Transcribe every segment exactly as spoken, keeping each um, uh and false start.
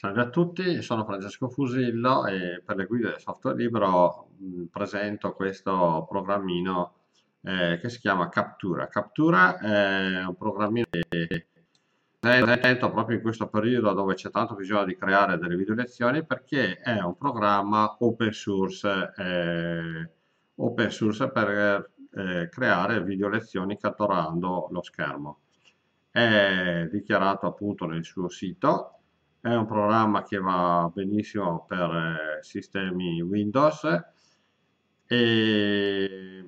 Salve a tutti, sono Francesco Fusillo e per le guide del software libero mh, presento questo programmino eh, che si chiama Captura. Captura è un programmino che presento proprio in questo periodo dove c'è tanto bisogno di creare delle video lezioni perché è un programma open source, eh, open source per eh, creare video lezioni catturando lo schermo. È dichiarato appunto nel suo sito, è un programma che va benissimo per eh, sistemi Windows e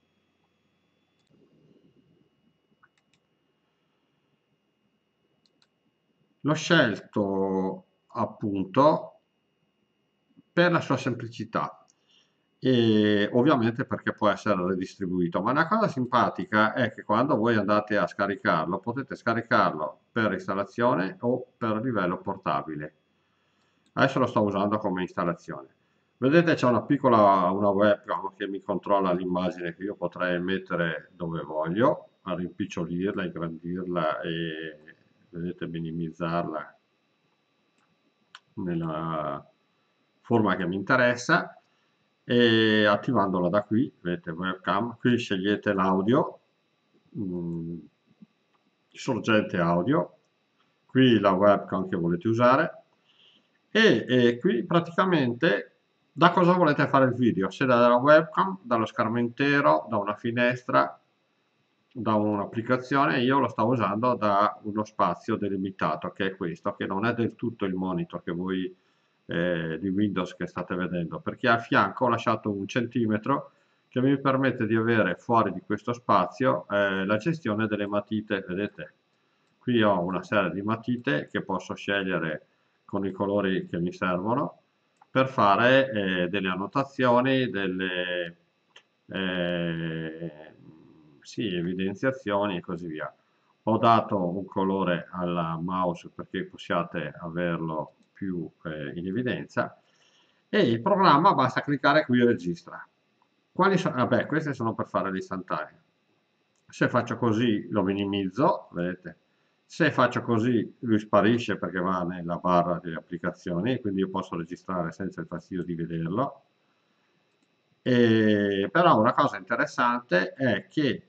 l'ho scelto appunto per la sua semplicità e ovviamente perché può essere redistribuito. Ma una cosa simpatica è che quando voi andate a scaricarlo, potete scaricarlo per installazione o per livello portabile. Adesso lo sto usando come installazione. Vedete c'è una piccola una webcam che mi controlla l'immagine che io potrei mettere dove voglio, a rimpicciolirla, ingrandirla e vedete minimizzarla nella forma che mi interessa e attivandola da qui, vedete webcam, qui scegliete l'audio, mm, sorgente audio, qui la webcam che volete usare e, e qui praticamente da cosa volete fare il video, se dalla webcam, dallo schermo intero, da una finestra, da un'applicazione. Io lo sto usando da uno spazio delimitato che è questo, che non è del tutto il monitor che voi eh, di Windows che state vedendo, perché a fianco ho lasciato un centimetro che mi permette di avere fuori di questo spazio eh, la gestione delle matite. Vedete, qui ho una serie di matite che posso scegliere con i colori che mi servono per fare eh, delle annotazioni, delle eh, sì, evidenziazioni e così via. Ho dato un colore al mouse perché possiate averlo più eh, in evidenza e il programma basta cliccare qui e registra. Quali sono? Vabbè, queste sono per fare l'istantanea. Se faccio così lo minimizzo, vedete? Se faccio così lui sparisce perché va nella barra delle applicazioni, quindi io posso registrare senza il fastidio di vederlo. E, però una cosa interessante è che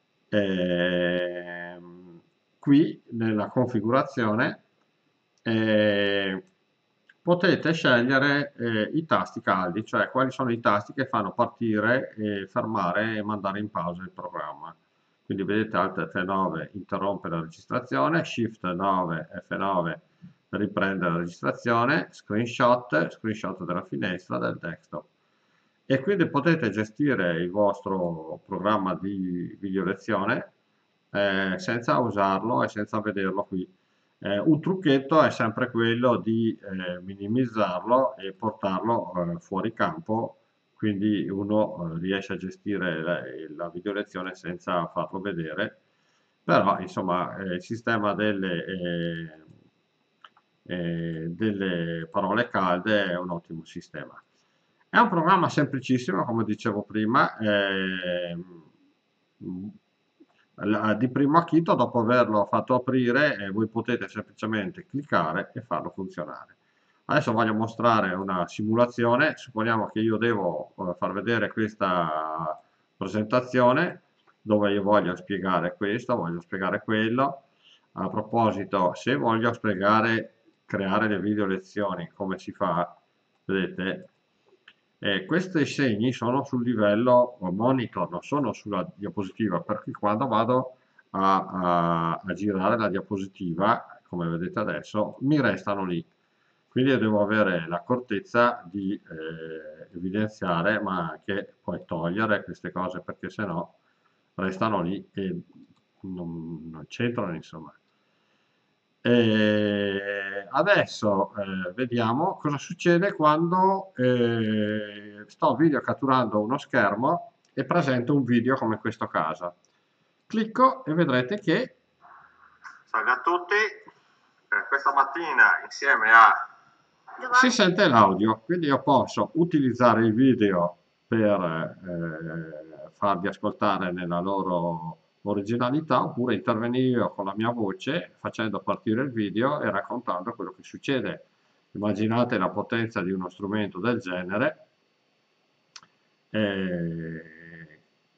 ehm, qui nella configurazione eh, potete scegliere eh, i tasti caldi, cioè quali sono i tasti che fanno partire, e fermare e mandare in pausa il programma. Quindi vedete Alt F nove interrompe la registrazione, Shift nove F nove riprende la registrazione, screenshot, screenshot della finestra del desktop. E quindi potete gestire il vostro programma di video lezione eh, senza usarlo e senza vederlo qui. Eh, un trucchetto è sempre quello di eh, minimizzarlo e portarlo eh, fuori campo, quindi uno eh, riesce a gestire la, la video lezione senza farlo vedere, però insomma eh, il sistema delle, eh, eh, delle parole calde è un ottimo sistema. È un programma semplicissimo, come dicevo prima, ehm, la- di primo acchito, dopo averlo fatto aprire, eh, voi potete semplicemente cliccare e farlo funzionare. Adesso voglio mostrare una simulazione. Supponiamo che io devo eh, far vedere questa presentazione dove io voglio spiegare questo, voglio spiegare quello. A proposito, se voglio spiegare, creare le video lezioni, come si fa? Vedete, eh, questi segni sono sul livello monitor, non sono sulla diapositiva, per cui quando vado a, a- a girare la diapositiva, come vedete adesso, mi restano lì. Quindi io devo avere l'accortezza di eh, evidenziare, ma anche poi togliere queste cose, perché sennò restano lì e non, non c'entrano, insomma. E adesso eh, vediamo cosa succede quando eh, sto video catturando uno schermo e presento un video come in questo caso. Clicco e vedrete che salve a tutti. Eh, questa mattina insieme a si sente l'audio, quindi io posso utilizzare il video per eh, farvi ascoltare nella loro originalità oppure intervenire io con la mia voce facendo partire il video e raccontando quello che succede. Immaginate la potenza di uno strumento del genere. Eh,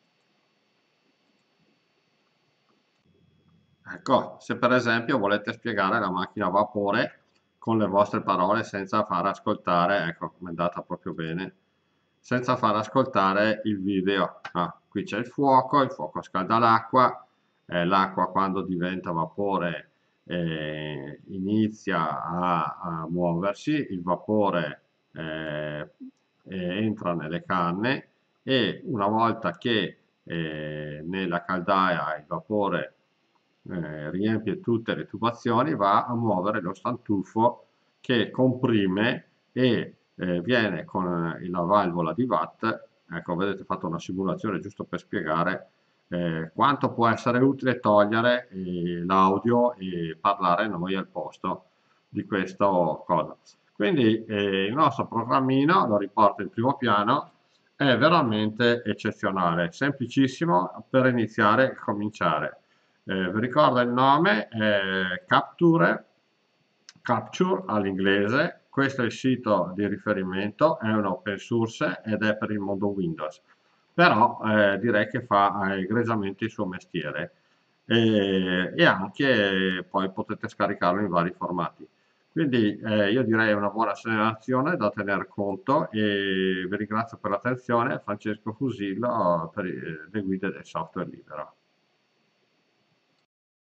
ecco, se per esempio volete spiegare la macchina a vapore con le vostre parole senza far ascoltare, ecco, come è andata proprio bene, senza far ascoltare il video. Ah, qui c'è il fuoco, il fuoco scalda l'acqua, eh, l'acqua quando diventa vapore eh, inizia a, a muoversi, il vapore eh, eh, entra nelle canne e una volta che eh, nella caldaia il vapore eh, riempie tutte le tubazioni, va a muovere lo stantufo che comprime e eh, viene con la valvola di Watt. Ecco, vedete, ho fatto una simulazione giusto per spiegare eh, quanto può essere utile togliere eh, l'audio e parlare noi al posto di questa cosa. Quindi eh, il nostro programmino, lo riporto in primo piano, è veramente eccezionale, semplicissimo per iniziare e cominciare. Eh, vi ricordo il nome, è Capture, Capture all'inglese, questo è il sito di riferimento, è un open source ed è per il mondo Windows, però eh, direi che fa eh, egregiamente il suo mestiere e, e anche poi potete scaricarlo in vari formati. Quindi eh, io direi una buona segnalazione da tener conto e vi ringrazio per l'attenzione, Francesco Fusillo per eh, le guide del software libero.